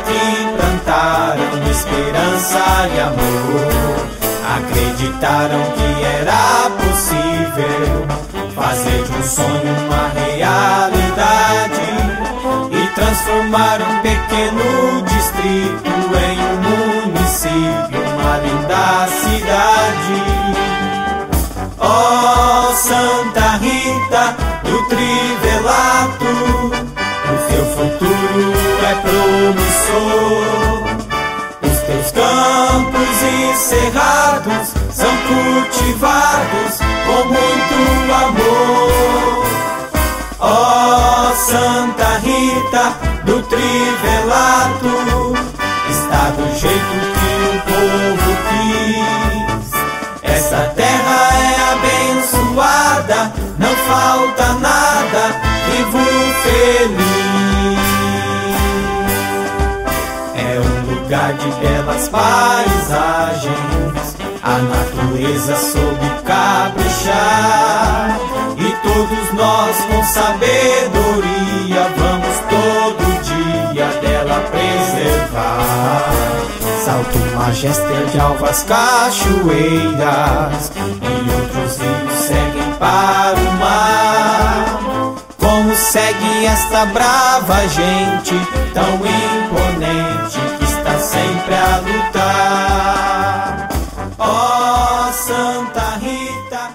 que plantaram esperança e amor. Acreditaram que era possível fazer de um sonho uma realidade e transformar um pequeno distrito em um município, uma linda cidade. Ó Santa Rita do Trivelato, o seu futuro é promissor. Os teus campos e cerrados são cultivados com muito amor. Ó Santa Rita do Trivelato, está do jeito que o povo quis. Essa terra é abençoada, não falta nada, vivo feliz. É um lugar de belas paisagens, a natureza soube caprichar, e todos nós com sabedoria vamos todo dia dela preservar. Salto Majesté de alvas cachoeiras e outros rios seguem para o mar. Como segue esta brava gente tão imponente que está sempre a lutar. Ó Santa Rita.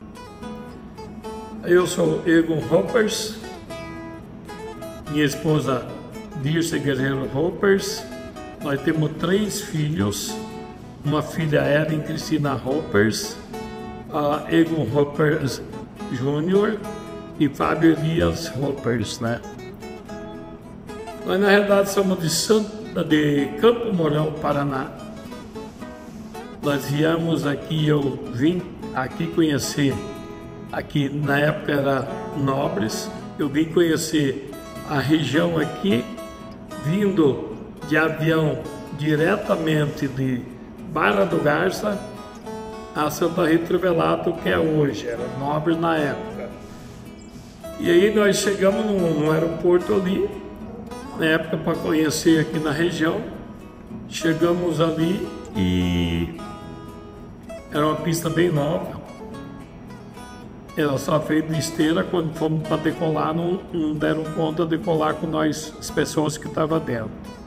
Eu sou Egon Hoppers, minha esposa Dirce Guerreiro Hoppers. Nós temos 3 filhos, uma filha Ellen Cristina Hoppers, a Egon Hoppers Jr. e Fábio Elias Hoppers, né? Nós na realidade somos de Campo Mourão, Paraná. Nós viemos aqui, eu vim aqui conhecer, aqui na época era Nobres, eu vim conhecer a região aqui, vindo de avião diretamente de Barra do Garça a Santa Rita Trivelato, que é hoje, era Nobres na época. E aí nós chegamos no aeroporto ali, na época para conhecer aqui na região. Chegamos ali e era uma pista bem nova. Ela só fez de esteira. Quando fomos para decolar, não deram conta de decolar com nós, as pessoas que estavam dentro.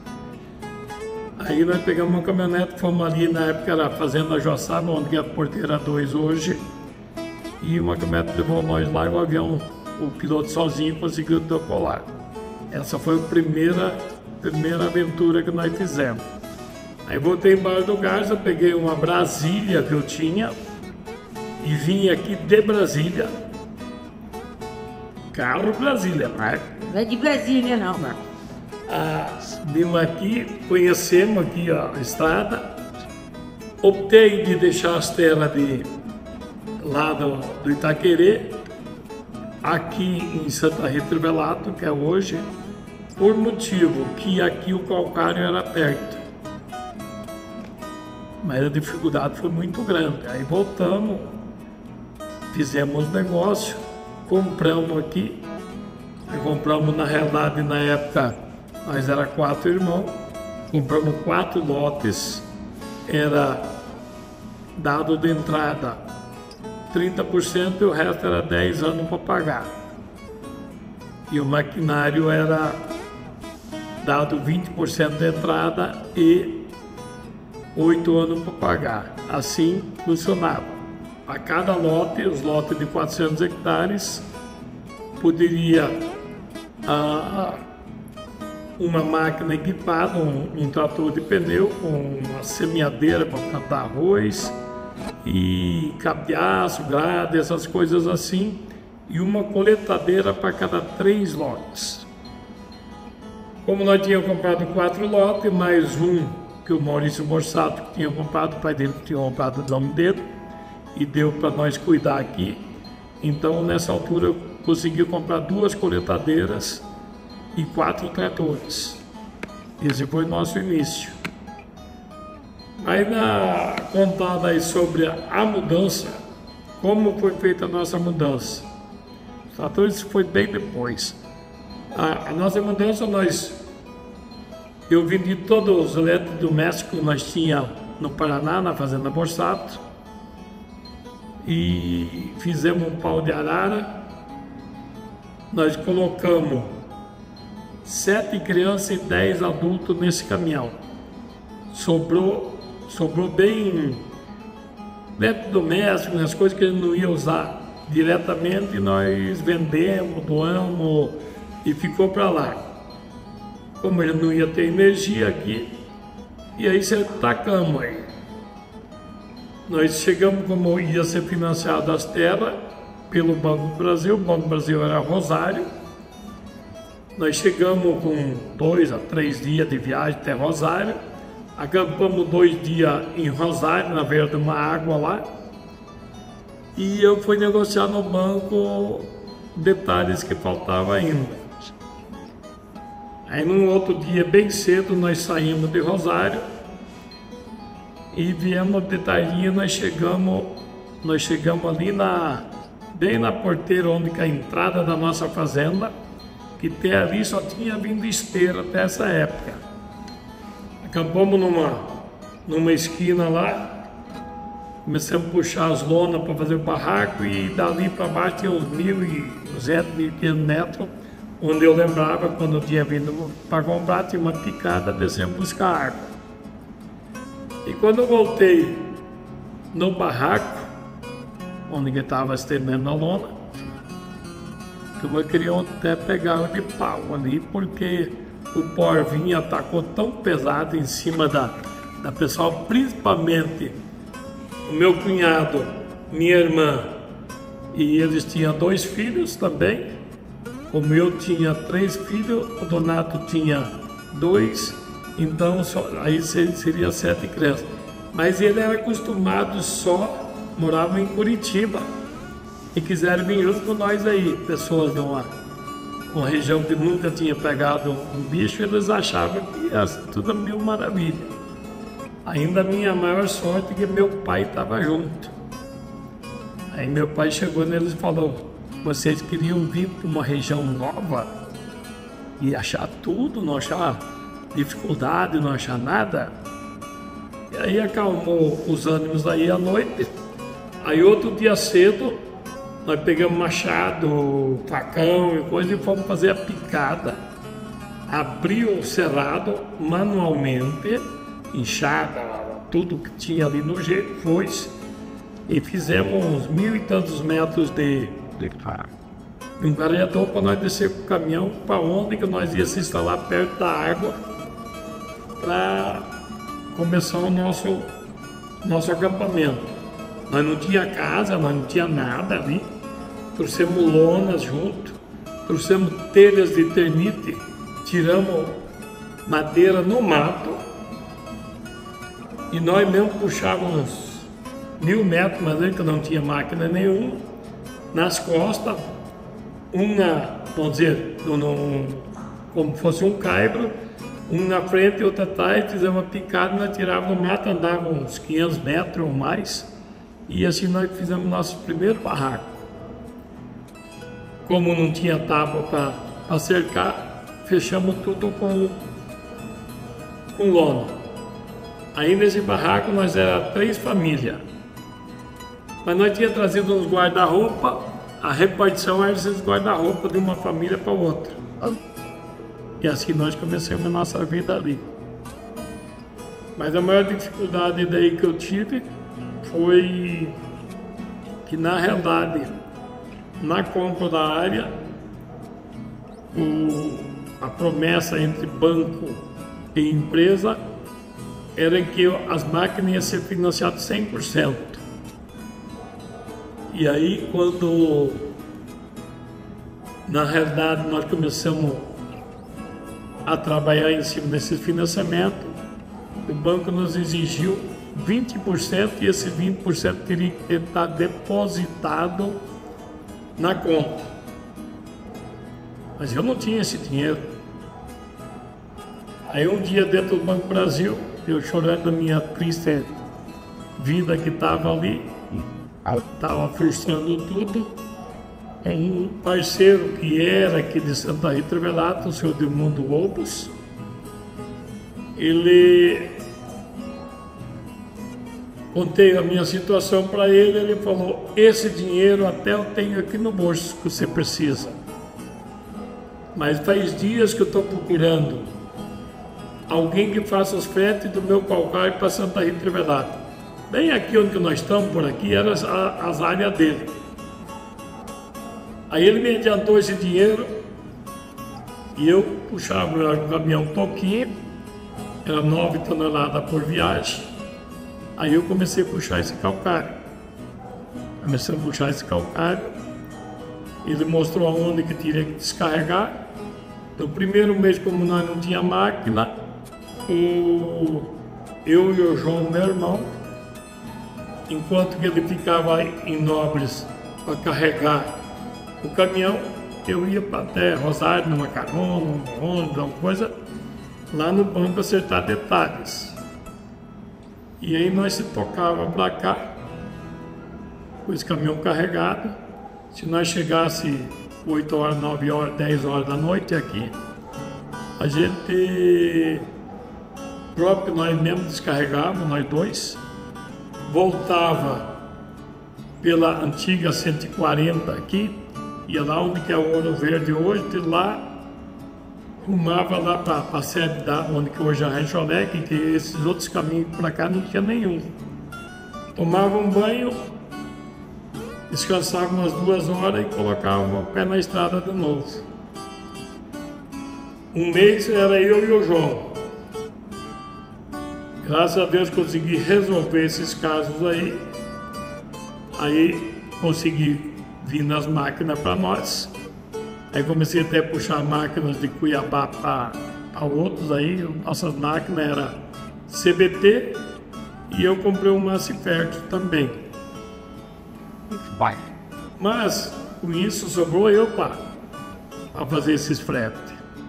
Aí nós pegamos uma caminhonete, fomos ali, na época era Fazenda Joaçaba, onde é a Porteira 2 hoje. E uma caminhonete levou nós lá e o avião, o piloto sozinho conseguiu decolar. Essa foi a primeira aventura que nós fizemos. Aí voltei em Barra do Garça, peguei uma Brasília que eu tinha e vim aqui de Brasília. Carro Brasília, né? Não é de Brasília não, Marcos. Vimos aqui, conhecemos aqui a estrada. Optei de deixar as terras lá do Itaquerê, aqui em Santa Rita Trivelato, que é hoje, por motivo que aqui o calcário era perto. Mas a dificuldade foi muito grande. Aí voltamos, fizemos negócio, compramos aqui. Aí compramos, na realidade, na época, nós era 4 irmãos, compramos 4 lotes, era dado de entrada 30% e o resto era 10 anos para pagar. E o maquinário era dado 20% de entrada e 8 anos para pagar. Assim funcionava. A cada lote, os lotes de 400 hectares, poderia uma máquina equipada, um trator de pneu com uma semeadeira para plantar arroz e cabeaço, grade, essas coisas assim, e uma coletadeira para cada 3 lotes. Como nós tínhamos comprado 4 lotes, mais um que o Maurício Borsato tinha comprado, o pai dele tinha comprado do nome dele, e deu para nós cuidar aqui. Então, nessa altura, eu consegui comprar 2 coletadeiras e 4 tratores. Esse foi o nosso início. Aí, contada aí sobre a mudança, como foi feita a nossa mudança. Os tratores foi bem depois. A nossa mudança, nós Eu vendi todos os eletrodomésticos que nós tínhamos no Paraná, na Fazenda Borsato, e fizemos um pau de arara. Nós colocamos 7 crianças e 10 adultos nesse caminhão. Sobrou bem eletrodomésticos, as coisas que a gente não ia usar diretamente, nós vendemos, doamos e ficou para lá. Como ele não ia ter energia aqui, e aí você tacamos aí. Nós chegamos, como ia ser financiado as terras pelo Banco do Brasil, o Banco do Brasil era Rosário. Nós chegamos com 2 a 3 dias de viagem até Rosário, acampamos 2 dias em Rosário, na beira de uma água lá, e eu fui negociar no banco detalhes que faltavam ainda. Aí num outro dia, bem cedo, nós saímos de Rosário e viemos detalhinho, nós chegamos ali bem na porteira onde é a entrada da nossa fazenda, que até ali só tinha vindo esteira até essa época. Acampamos numa esquina lá, começamos a puxar as lonas para fazer o barraco e dali para baixo tinha uns 1.200, 1.500 metros, onde eu lembrava quando eu tinha vindo para comprar, tinha uma picada, descemos buscar água. E quando eu voltei no barraco, onde ele estava estendendo a lona, eu queria até pegar de pau ali, porque o porvinho atacou tão pesado em cima da pessoa, principalmente o meu cunhado, minha irmã, e eles tinham 2 filhos também. Como eu tinha 3 filhos, o Donato tinha 2, então aí seria 7 crianças. Mas ele era acostumado morava em Curitiba e quiseram vir junto com nós aí. Pessoas de uma região que nunca tinha pegado um bicho, eles achavam que ia ser tudo mil maravilha. Ainda a minha maior sorte é que meu pai estava junto. Aí meu pai chegou neles e falou: vocês queriam vir para uma região nova e achar tudo, não achar dificuldade, não achar nada? E aí acalmou os ânimos aí à noite. Aí outro dia cedo, nós pegamos machado, facão e coisa e fomos fazer a picada. Abriu o cerrado manualmente, enxada, tudo que tinha ali no jeito, e fizemos uns 1.000 e tantos metros de um variador para nós descer com o caminhão para onde que nós ia se instalar perto da água para começar o nosso acampamento. Nós não tinha casa, nós não tinha nada ali. Trouxemos lonas junto, trouxemos telhas de ternite, tiramos madeira no mato e nós mesmo puxávamos 1.000 metros, mas ainda não tinha máquina nenhuma, nas costas, vamos dizer, como fosse um caibro, um na frente e outro atrás, fizemos uma picada, nós tirávamos no mato, andávamos uns 500 metros ou mais, e assim nós fizemos nosso primeiro barraco. Como não tinha tábua para cercar, fechamos tudo com lona. Aí nesse barraco nós era 3 famílias. Mas nós tínhamos trazido uns guarda-roupa, a repartição era esses guarda-roupa de uma família para outra. E assim nós começamos a nossa vida ali. Mas a maior dificuldade daí que eu tive foi que, na realidade, na compra da área, a promessa entre banco e empresa era que as máquinas iam ser financiadas 100%. E aí, quando, na realidade, nós começamos a trabalhar em cima desse financiamento, o banco nos exigiu 20% e esse 20% teria que estar depositado na conta. Mas eu não tinha esse dinheiro. Aí um dia dentro do Banco Brasil, eu chorando a minha triste vida que estava ali, estava frustrando tudo, um parceiro que era aqui de Santa Rita Velato, o senhor Edmundo Lobos, contei a minha situação para ele, ele falou: esse dinheiro até eu tenho aqui no bolso que você precisa. Mas faz dias que eu estou procurando alguém que faça os fretes do meu calcário para Santa Rita Trivelato. Bem aqui onde nós estamos, por aqui, eram as áreas dele. Aí ele me adiantou esse dinheiro e eu puxava o caminhão toquinho, era 9 toneladas por viagem. Aí eu comecei a puxar esse calcário. Ele mostrou aonde que tinha que descarregar. No primeiro mês, como nós não tinha máquina, eu e o João, meu irmão, enquanto que ele ficava em Nobres para carregar o caminhão, eu ia para até Rosário, numa carona, num ônibus, alguma coisa, lá no banco acertar detalhes. E aí nós se tocava para cá, com esse caminhão carregado. Se nós chegasse 8 horas, 9 horas, 10 horas da noite aqui, a gente próprio, nós mesmo descarregávamos, nós dois, voltava pela antiga 140 aqui, ia lá onde que é o Ouro Verde hoje, de lá rumava lá para a sede da onde que hoje é a Rancho-Alegre, que esses outros caminhos para cá não tinha nenhum. Tomava um banho, descansava umas 2 horas e colocava o pé na estrada de novo. Um mês era eu e o João. Graças a Deus consegui resolver esses casos aí. Aí consegui vir nas máquinas para nós. Aí comecei até a puxar máquinas de Cuiabá para outros aí. Nossas máquinas eram CBT e eu comprei um Massifert também. Vai. Mas com isso sobrou eu para fazer esses fretes.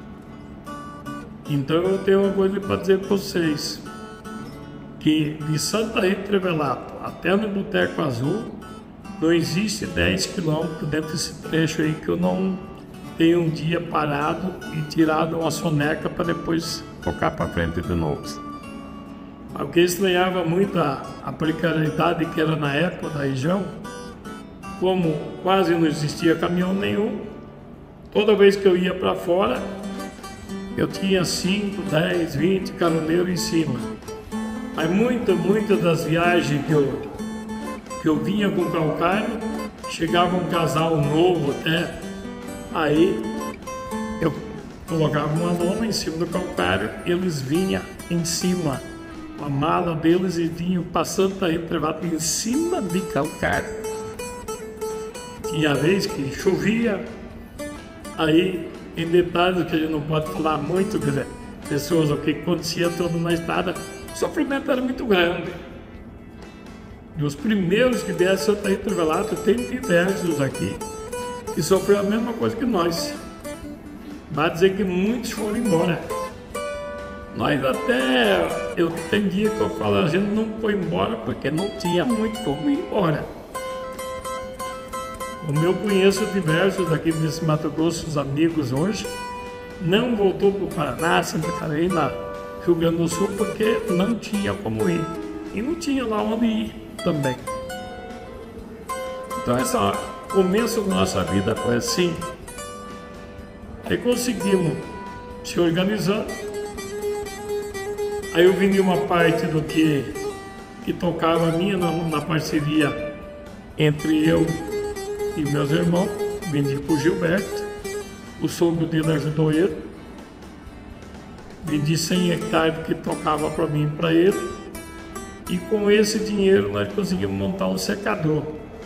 Então eu tenho uma coisa para dizer para vocês, que de Santa Rita Trivelato até no Boteco Azul não existe 10 quilômetros dentro desse trecho aí que eu não tenho um dia parado e tirado uma soneca para depois tocar para frente de novo. Porque estranhava muito a precariedade que era na época da região. Como quase não existia caminhão nenhum, toda vez que eu ia para fora, eu tinha 5, 10, 20 caminhoneiros em cima. Mas muitas das viagens que eu vinha com calcário, chegava um casal novo até, aí eu colocava uma lona em cima do calcário, eles vinham em cima, a mala deles, e vinham passando Santa Rita Trivelato em cima de calcário. Tinha vez que chovia, aí em detalhes que a gente não pode falar muito, quer dizer, pessoas, o que acontecia todo na estrada, o sofrimento era muito grande. E os primeiros que vieram a Santa Rita Trivelato, tem diversos aqui, que sofreram a mesma coisa que nós. Vai dizer que muitos foram embora. Nós até, eu tem dia que eu falo, a gente não foi embora porque não tinha muito como ir embora. Como eu conheço diversos daqui desse Mato Grosso, os amigos hoje, não voltou para o Paraná, Santa Catarina, Rio Grande do Sul, porque não tinha como ir. E não tinha lá onde ir também. Então esse começo da nossa vida foi assim. Aí conseguimos se organizar. Aí eu vendi uma parte do que tocava a minha na parceria entre eu e meus irmãos, vendi para o Gilberto, o sogro dele ajudou ele, vendi 100 hectares que tocava para mim e para ele, e com esse dinheiro nós conseguimos montar um secador.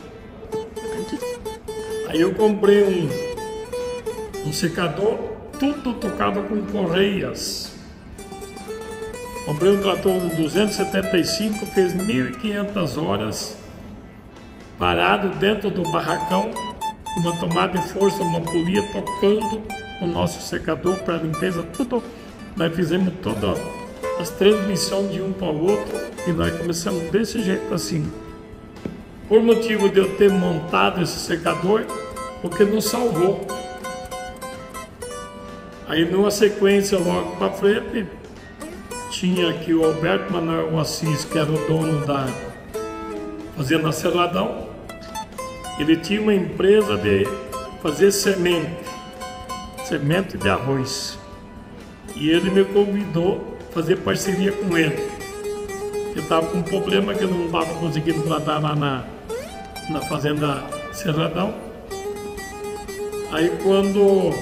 Aí eu comprei um secador, tudo tocava com correias. Comprei um trator de 275, fez 1.500 horas, parado dentro do barracão, uma tomada de força, uma polia tocando o nosso secador para limpeza, tudo. Nós fizemos todas as transmissões de um para o outro e nós começamos desse jeito assim. Por motivo de eu ter montado esse secador, porque nos salvou. Aí numa sequência logo para frente, tinha aqui o Alberto Manuel Assis, que era o dono da Fazenda Cerradão. Ele tinha uma empresa de fazer semente de arroz. E ele me convidou a fazer parceria com ele. Eu estava com um problema que eu não estava conseguindo plantar lá na Fazenda Cerradão. Aí quando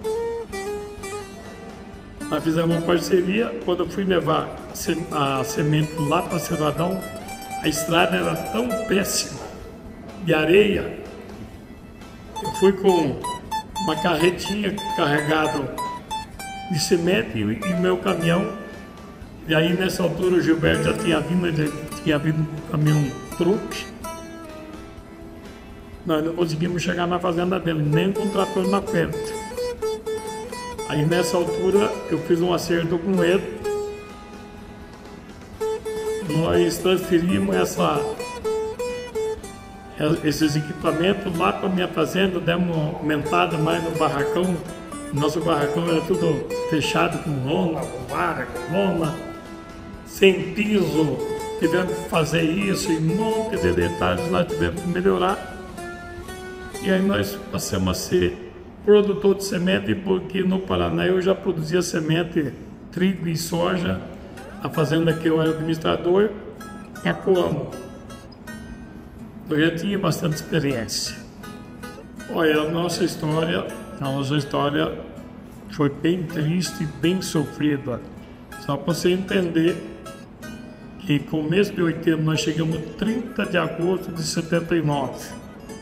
nós fizemos uma parceria, quando eu fui levar a semente lá para Cerradão, a estrada era tão péssima, de areia. Eu fui com uma carretinha carregada de semente e meu caminhão. E aí nessa altura o Gilberto já tinha vindo um caminhão truque. Nós não conseguimos chegar na fazenda dele, nem com o trator na frente. Aí nessa altura eu fiz um acerto com ele. Nós transferimos esses equipamentos lá para a minha fazenda, demos uma aumentada mais no barracão. Nosso barracão era tudo fechado com lona, sem piso. Tivemos que fazer isso e um monte de detalhes nós tivemos que melhorar. E aí nós passamos a ser produtor de semente, porque no Paraná eu já produzia semente, trigo e soja. A fazenda que eu era administrador, Cacoamo. Eu já tinha bastante experiência. Olha, a nossa história foi bem triste e bem sofrida. Só para você entender que em começo de 80 nós chegamos 30 de agosto de 79.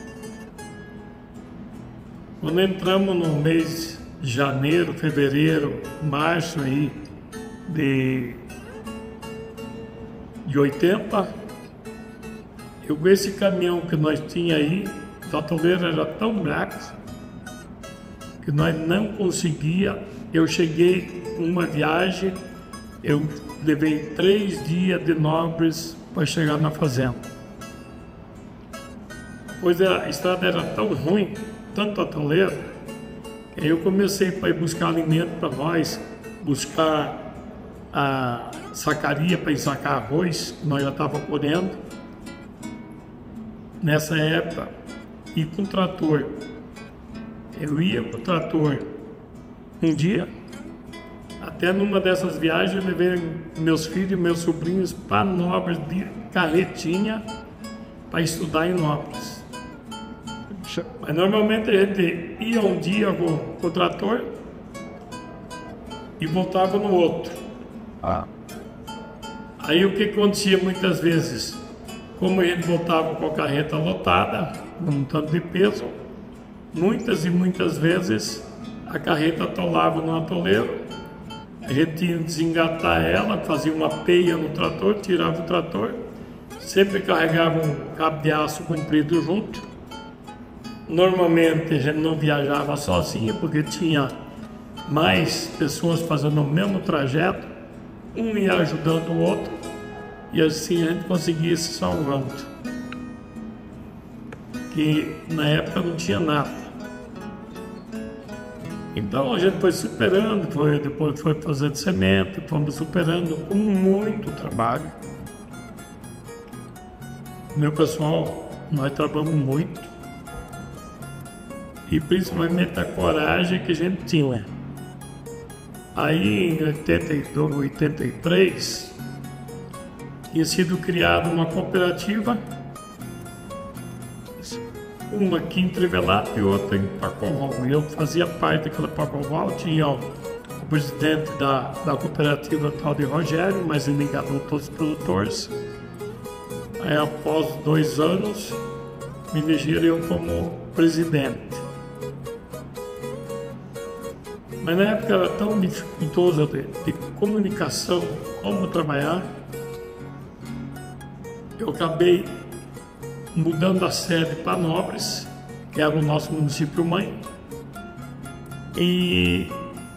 Quando entramos no mês de janeiro, fevereiro, março aí de 80, eu com esse caminhão que nós tinha aí, o atoleiro era tão bravo que nós não conseguia. Eu cheguei uma viagem, eu levei 3 dias de Nobres para chegar na fazenda. Pois a estrada era tão ruim, tanto atoleiro, que eu comecei para ir buscar alimento para nós, buscar a sacaria para ensacar arroz, que nós já estávamos colhendo. Nessa época, e com o trator. Eu ia com o trator um dia, até numa dessas viagens eu levei meus filhos e meus sobrinhos para Nobres de carretinha para estudar em Nobres. Mas normalmente a gente ia um dia com o trator e voltava no outro. Aí o que acontecia muitas vezes? Como a gente voltava com a carreta lotada, um tanto de peso, muitas e muitas vezes a carreta atolava no atoleiro, a gente tinha que desengatar ela, fazia uma peia no trator, tirava o trator, sempre carregava um cabo de aço comprido junto. Normalmente a gente não viajava sozinho, porque tinha mais pessoas fazendo o mesmo trajeto, um ia ajudando o outro, e assim a gente conseguia se salvando. Que na época não tinha nada. Então a gente foi superando, depois foi fazendo semente, fomos superando com muito trabalho. Meu pessoal, nós trabalhamos muito. E principalmente a coragem que a gente tinha. Aí em 82, 83, tinha sido criada uma cooperativa, uma aqui em Trivelato e outra em Pacoval. Eu fazia parte daquela Pacoval, tinha o presidente da cooperativa tal de Rogério, mas ele enganou todos os produtores. Aí após 2 anos, me elegeram eu como presidente. Mas na época era tão dificultoso de comunicação, como trabalhar, eu acabei mudando a sede para Nobres, que era o nosso município mãe, e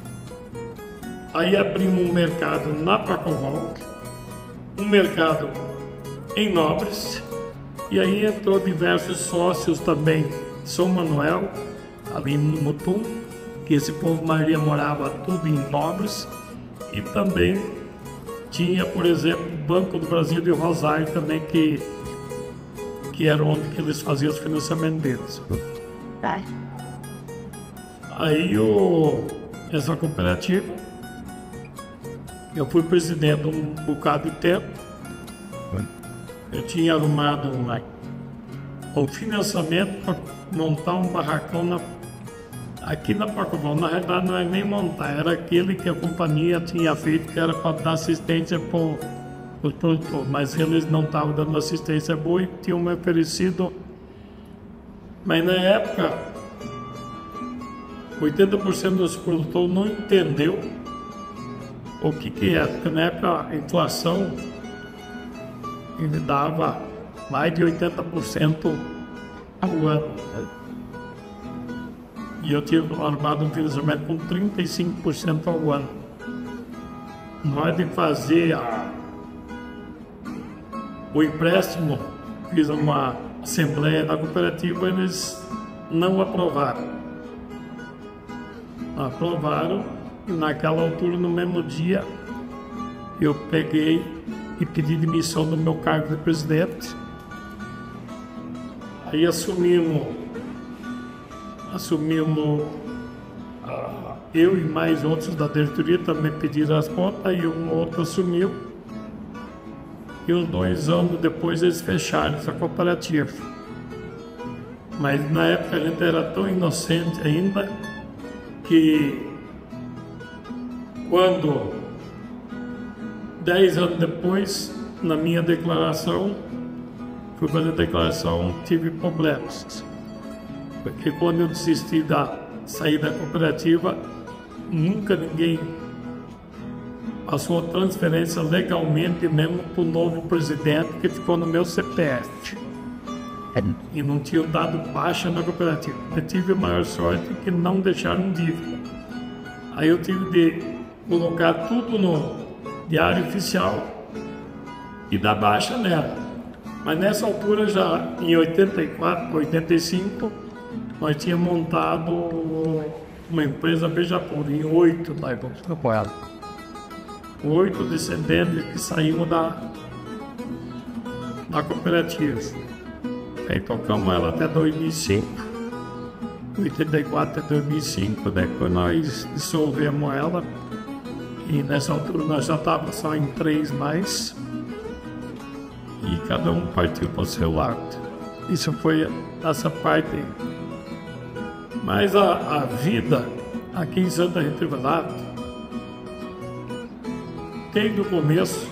aí abrimos um mercado na Pacoval, um mercado em Nobres, e aí entrou diversos sócios também, São Manuel, ali no Mutum, que esse povo maioria morava tudo em Nobres, e também Tinha, por exemplo, o Banco do Brasil de Rosário também, que era onde que eles faziam os financiamentos deles. Tá. Aí essa cooperativa, eu fui presidente um bocado de tempo. Eu tinha arrumado um financiamento para montar um barracão aqui na Pacovão. Na realidade não era nem montar, era aquele que a companhia tinha feito, que era para dar assistência para os produtores, mas eles não estavam dando assistência boa e tinham me oferecido. Mas na época 80% dos produtores não entendeu o que é, porque na época a inflação ele dava mais de 80% ao ano. E eu tinha armado um financiamento com 35% ao ano. Na hora de fazer o empréstimo, fiz uma assembleia da cooperativa, eles não aprovaram. Aprovaram e naquela altura, no mesmo dia, eu peguei e pedi demissão do meu cargo de presidente. Aí assumimos eu e mais outros da diretoria também pediram as contas e um outro assumiu. E uns 2 anos depois eles fecharam essa cooperativa. Mas na época a gente era tão inocente ainda que quando 10 anos depois, na minha declaração, fui fazer a declaração, tive problemas. Porque quando eu desisti da sair da cooperativa, nunca ninguém passou a transferência legalmente mesmo para o novo presidente que ficou no meu CPF. E não tinha dado baixa na cooperativa. Eu tive a maior sorte que não deixaram dívida. Aí eu tive de colocar tudo no diário oficial e dar baixa nela. Mas nessa altura já, em 84, 85, nós tínhamos montado uma empresa Beija-Flor, em 8 descendentes que saíram da cooperativa. Aí tocamos ela até 2005, 84 até 2005, depois nós dissolvemos ela e nessa altura nós já estávamos só em 3 mais e cada um partiu para o seu lado. Isso foi essa parte. Mas a vida aqui em Santa Rita do Velado, desde o começo,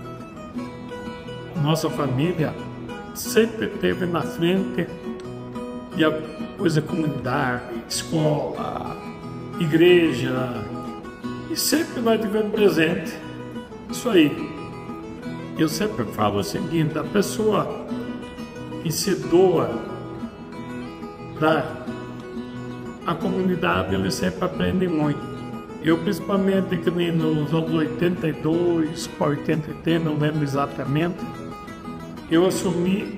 nossa família sempre esteve na frente de coisa comunitária, escola, igreja, e sempre nós tivemos presente isso aí. Eu sempre falo o seguinte: a pessoa que se doa para a comunidade, ele sempre aprende muito. Eu, principalmente, que nem nos anos 82 para 83, não lembro exatamente, eu assumi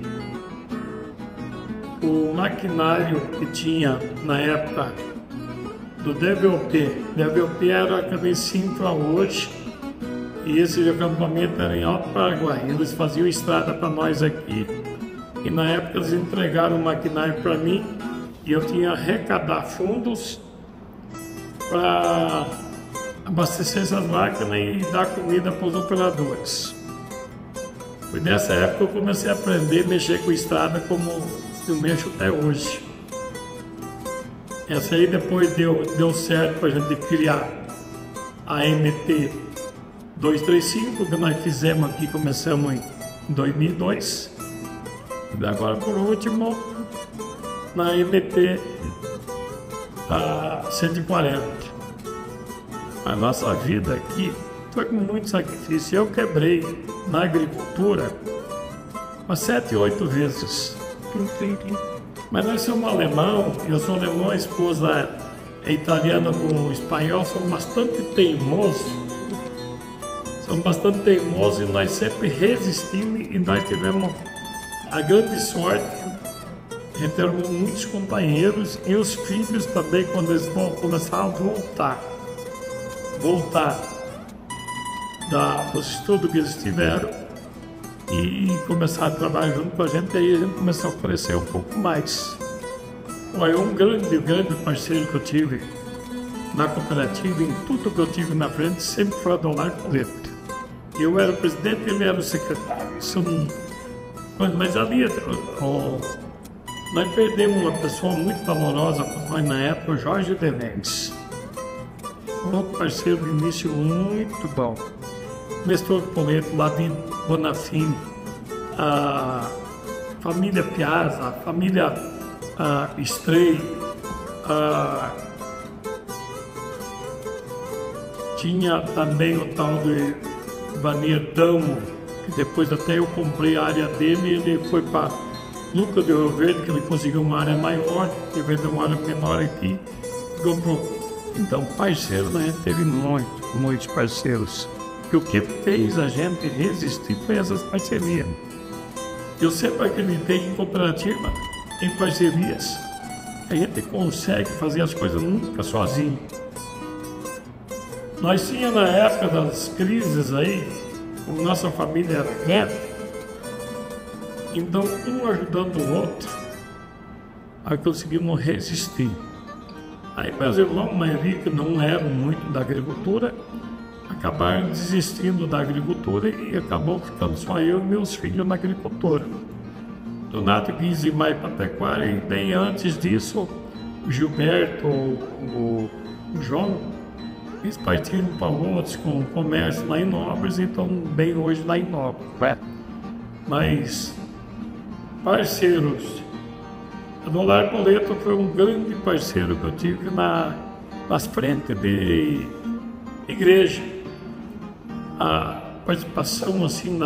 o maquinário que tinha na época do DVOP. DVOP era a cabeça infra-hoje e esse acampamento era em Alto Paraguai. Eles faziam estrada para nós aqui e na época eles entregaram o maquinário para mim e eu tinha que arrecadar fundos para abastecer essas máquinas e dar comida para os operadores. Foi nessa época que eu comecei a aprender a mexer com estrada como eu mexo até hoje. Essa aí depois deu certo para a gente criar a MT 235, que nós fizemos aqui, começamos em 2002. E agora, por último, na MT 140. A nossa vida aqui foi com muito sacrifício. Eu quebrei na agricultura umas 7, 8 vezes. Mas nós somos alemão, eu sou alemão, a esposa é italiana com espanhol, somos bastante teimosos. Somos bastante teimosos e nós sempre resistimos e nós tivemos a grande sorte de termos muitos companheiros e os filhos também, quando eles vão começar a voltar. dos estudos que eles tiveram e começaram a trabalhar junto com a gente, aí a gente começou a oferecer um pouco mais. Olha, um grande parceiro que eu tive na cooperativa, em tudo que eu tive na frente, sempre foi Adonai Poleto. Eu era o presidente e ele era o secretário. Isso não... Mas ali nós perdemos uma pessoa muito valorosa para nós na época, o Jorge Devendes. Outro parceiro de início muito bom. Nestor Poleto, lá de Bonafim, a família Piazza, a família Estrei, tinha também o tal de Vanerdão, que depois até eu comprei a área dele, ele foi para Luca de Rio Verde, que ele conseguiu uma área maior, que veio de uma área menor aqui, comprou. Então, parceiro, né? Teve muitos parceiros. E o que fez a gente resistir foi essas parcerias. Eu sempre acreditei em cooperativa, em parcerias. A gente consegue fazer as coisas nunca sozinho. Nós tínhamos na época das crises aí, como nossa família era neta, então um ajudando o outro, aí conseguimos resistir. Aí meus irmãos, a maioria que não eram muito da agricultura, acabaram desistindo da agricultura e acabou ficando só eu e meus filhos na agricultura. Donato quis ir mais para a pecuária e bem antes disso, o Gilberto, o João, eles partiram para outros com comércio lá em Nobres, então bem hoje lá em Nobres. Mas parceiros, Adonai Poleto foi um grande parceiro que eu tive nas frentes de igreja. A participação assim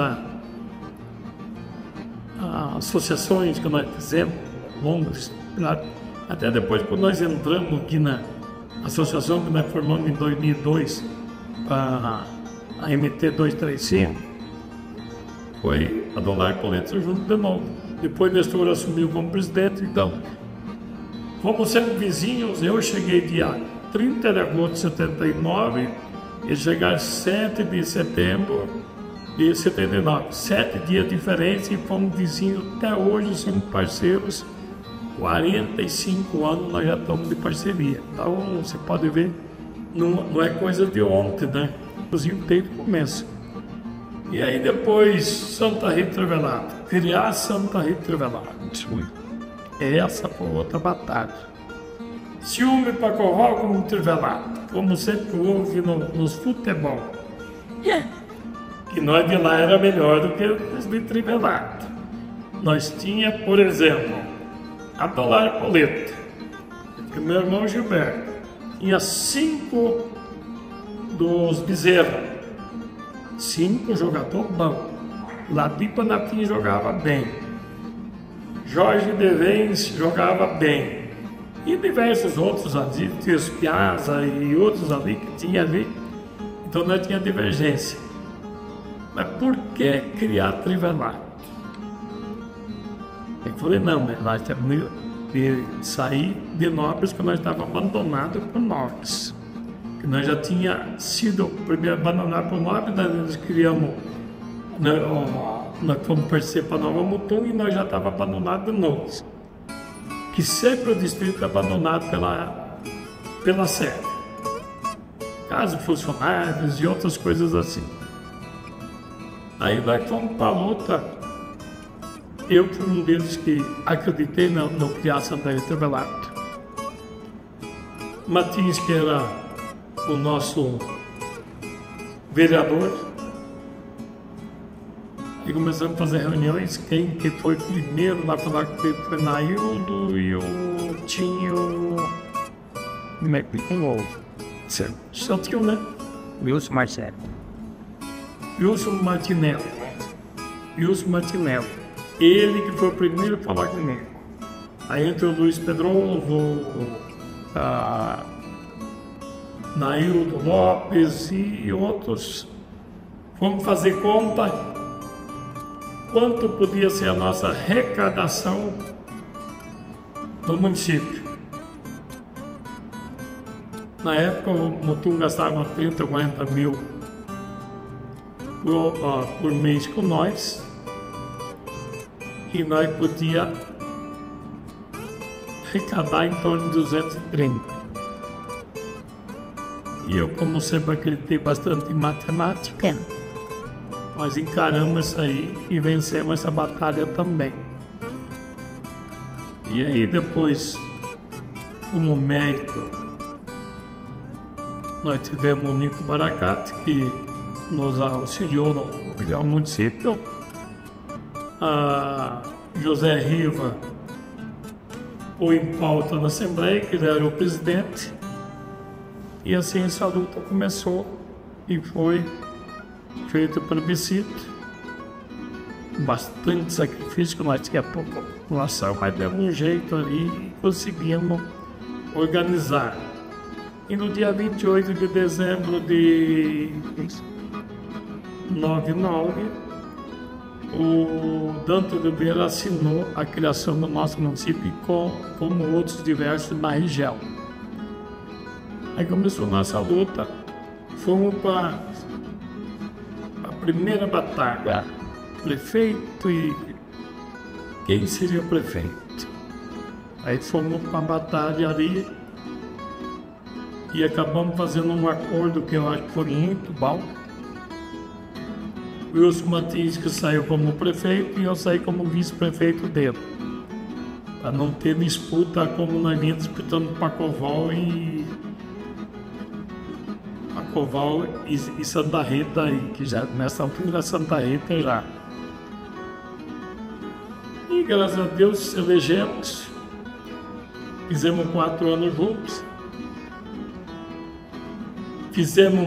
associações que nós fizemos, longas, até depois quando nós entramos aqui na associação que nós formamos em 2002, a MT 235, foi Adonai Poleto junto de novo. Depois Nestor assumiu como presidente, então, como sendo vizinhos, eu cheguei dia 30 de agosto de 79, e chegaram 7 de setembro de 79, 7 dias diferentes, e fomos vizinhos até hoje, somos parceiros. 45 anos nós já estamos de parceria. Então você pode ver, não é coisa de ontem, né? Inclusive desde o começo. E aí depois Santa Rita Revelada, criar Santa Rita Revelada. Essa foi outra batalha. Ciúme para Corral como Trivelato, como sempre houve nos futebol. Que nós de lá era melhor do que os de Trivelato. Nós tinha, por exemplo, Adonai Poleto, que meu irmão Gilberto, tinha 5 dos Bezerra, 5 jogadores bons. Ladim Panapim jogava bem, Jorge Devens jogava bem, e diversos outros ali, Piazza e outros ali que tinha ali. Então nós tinha divergência. Mas por que criar Trivelato? Eu falei, não, mas nós temos que sair de Nobres, que nós estávamos abandonados por Nobres. Que nós já tinha sido primeiro abandonado por Nobres, nós criamos, nós fomos participar para Nova Mutum e nós já estávamos abandonados de Nobres. Que sempre o distrito é abandonado pela sede. Casa de funcionários e outras coisas assim. Aí nós fomos para a luta. Eu fui um deles que acreditei no criar Santa Rita Revelado. Martins, que era o nosso vereador, e começamos a fazer reuniões. Quem que foi primeiro lá falar que foi Naildo e o Tinho. Como é que foi? Seu tio, né? Wilson Marcelo. Wilson Martinello. Wilson Martinello. Ele que foi o primeiro a falar comigo. Aí entrou o Luiz Pedroso, Naildo Lopes e outros. Fomos fazer conta quanto podia ser a nossa arrecadação do município. Na época o Mutum gastava 30, 40 mil por mês com nós, e nós podíamos arrecadar em torno de 230. E eu, como sempre, acreditei bastante em matemática, nós encaramos isso aí e vencemos essa batalha também. E aí depois, como médico, nós tivemos o Nico Baracate, que nos auxiliou no município. A José Riva foi em pauta na Assembleia, que ele era o presidente. E assim essa luta começou e foi feito plebiscito. Bastante sacrifício que nós tínhamos para a população, mas deu um jeito ali e conseguimos organizar. E no dia 28 de dezembro de 99, o Dante Oliveira assinou a criação do nosso município como outros diversos na região. Aí começou nossa luta, fomos para a primeira batalha, prefeito e quem seria prefeito. Aí fomos para a batalha ali e acabamos fazendo um acordo que eu acho que foi muito bom. O Wilson Martins, que saiu como prefeito, e eu saí como vice-prefeito dele, para não ter disputa como nós vínhamos disputando Pacoval e Santa Rita, aí, que já nessa altura Santa Rita já. E graças a Deus elegemos, fizemos 4 anos juntos, fizemos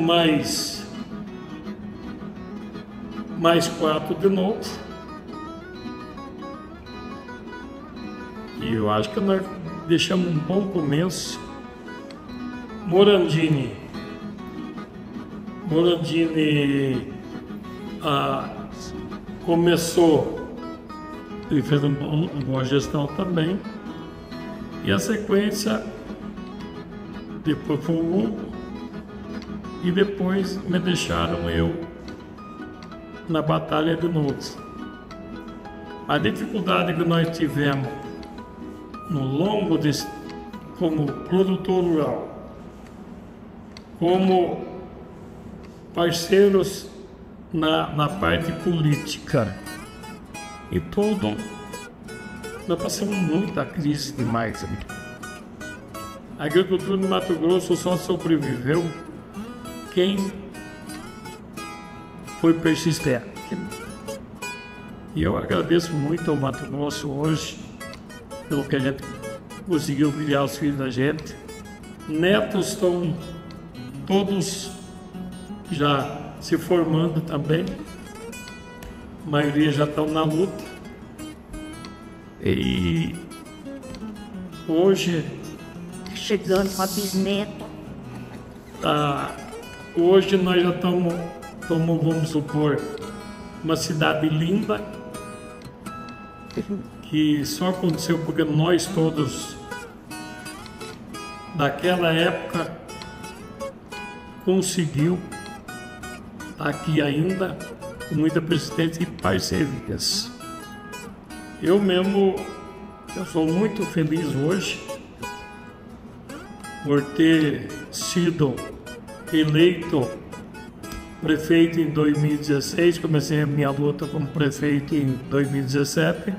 mais 4 de novo. E eu acho que nós deixamos um bom começo. Morandini começou, ele fez uma boa gestão também. E a sequência, depois foi o Hugo, e depois me deixaram eu na batalha de novo. A dificuldade que nós tivemos no longo desse, como produtor rural, como parceiros na parte política e tudo, nós passamos muita crise demais. A agricultura do Mato Grosso só sobreviveu quem foi persistente. E eu agradeço muito ao Mato Grosso hoje pelo que a gente conseguiu criar os filhos da gente. Netos estão todos já se formando também, a maioria já estão na luta. E hoje chegando com a bisneta. Hoje nós já estamos, vamos supor, uma cidade linda, que só aconteceu porque nós todos daquela época conseguiu estar aqui ainda com muita persistência e parcerias. Eu sou muito feliz hoje por ter sido eleito prefeito em 2016, comecei a minha luta como prefeito em 2017.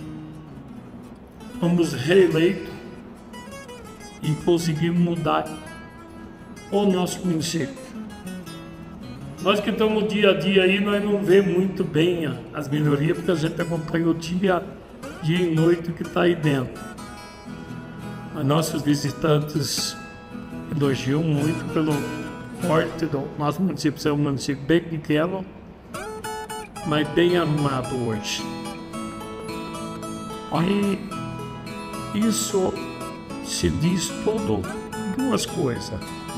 Fomos reeleitos e conseguimos mudar o nosso município. Nós que estamos dia a dia aí, nós não vemos muito bem as melhorias, porque a gente acompanha o dia e noite que está aí dentro. Mas nossos visitantes elogiam muito pelo forte do nosso município, ser um município bem pequeno, mas bem arrumado hoje. Aí, isso se diz tudo, duas coisas.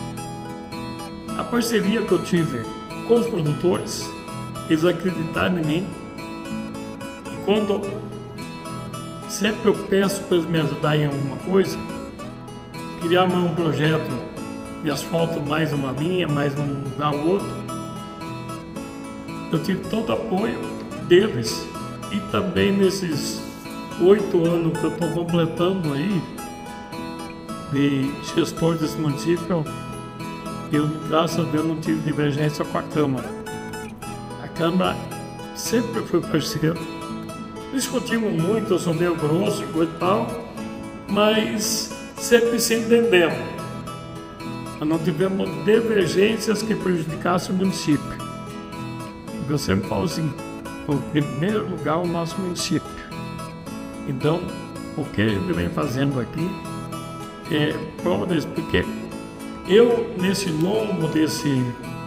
A parceria que eu tive com os produtores, eles acreditaram em mim. Quando sempre eu peço para eles me ajudarem em alguma coisa, criar um projeto de asfalto, mais uma linha, mais um lugar outro, eu tive todo o apoio deles. E também nesses 8 anos que eu estou completando aí, de gestor desse município, eu, graças a Deus, não tive divergência com a Câmara. A Câmara sempre foi parceiro. Discutimos muito, eu sou meio grosso e tal, mas sempre se entendemos. Nós não tivemos divergências que prejudicassem o município. Eu sempre falo assim, em primeiro lugar o nosso município. Então, o que a gente vem fazendo aqui é prova disso, porque eu, nesse longo desse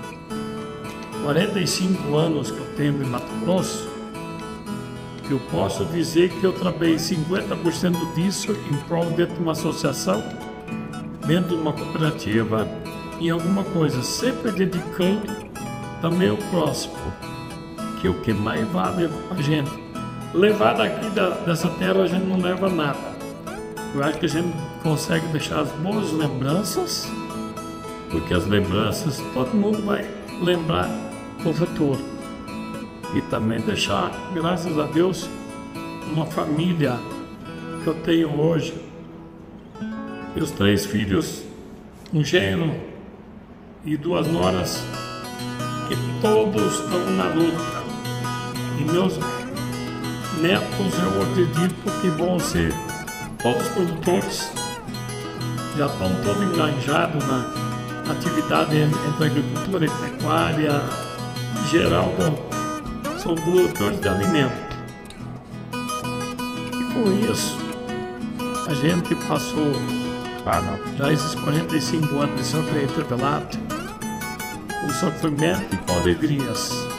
45 anos que eu tenho em Mato Grosso, eu posso dizer que eu trabalhei 50% disso em prol dentro de uma associação, dentro de uma cooperativa, em alguma coisa, sempre dedicando também ao próximo, que é o que mais vale a gente. Levar daqui dessa terra a gente não leva nada. Eu acho que a gente consegue deixar as boas lembranças, porque as lembranças todo mundo vai lembrar no futuro. E também deixar, graças a Deus, uma família que eu tenho hoje. Meus 3 filhos, um genro e 2 noras, que todos estão na luta. E meus netos, eu acredito que vão ser todos produtores, já estão todos engajados na atividade entre agricultura e pecuária, em geral, são produtores de alimento. E com isso, a gente passou já esses 45 anos de São Interpelado, com sofrimento e com alegrias.